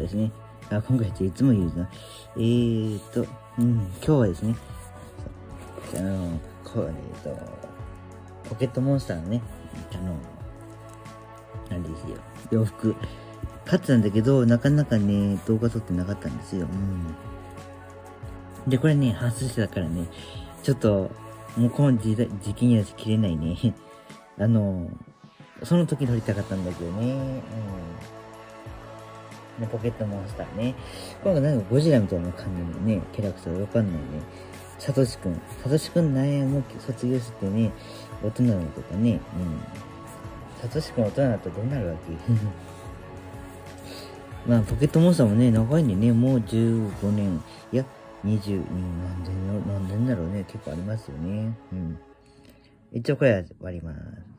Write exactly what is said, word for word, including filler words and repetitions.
ですね、あ、今回っていつも言うな。えーと、うん、今日はですね、あの、こう、えーと、ポケットモンスターのね、あの、なんですよ、洋服、買ってたんだけど、なかなかね、動画撮ってなかったんですよ。うん。で、これね、外してたからね、ちょっと、もうこの時代時期には着れないね。あの、その時撮りたかったんだけどね。うん。ね、ポケットモンスターね。これなんかゴジラみたいな感じのね、キャラクターわかんないね。サトシくん。サトシくんなんや、もう卒業してね、大人のとかね。うん。サトシくん大人になったらどうなるわけまあ、ポケットモンスターもね、長いんでね、もうじゅうごねん。いや、にじゅう、何年、何年だろうね。結構ありますよね。うん。一応これは割ります。